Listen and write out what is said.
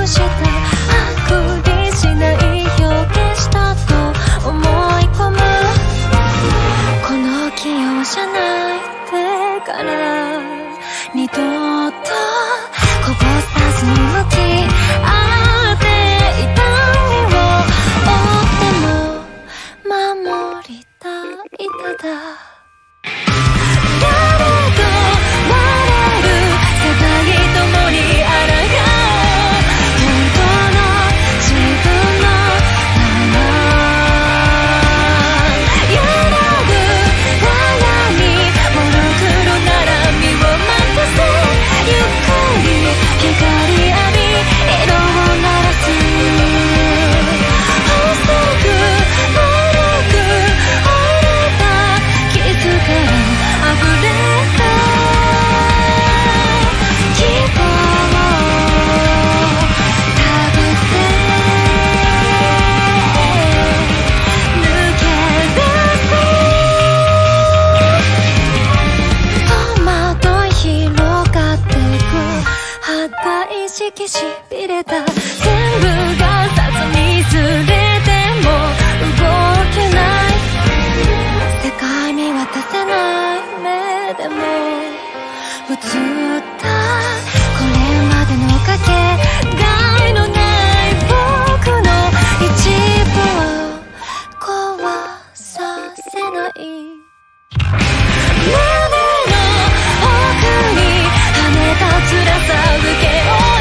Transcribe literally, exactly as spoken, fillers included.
した剥離しない表現したと思い込むこの器用じゃない手から二度とこぼさずに向き合っていた身を追っても守りたいただしびれた全部がさにずれても動けない世界見渡せない目でも映ったこれまでのかけがえのない僕の一部を壊させない胸の奥にはめた辛さ受け負う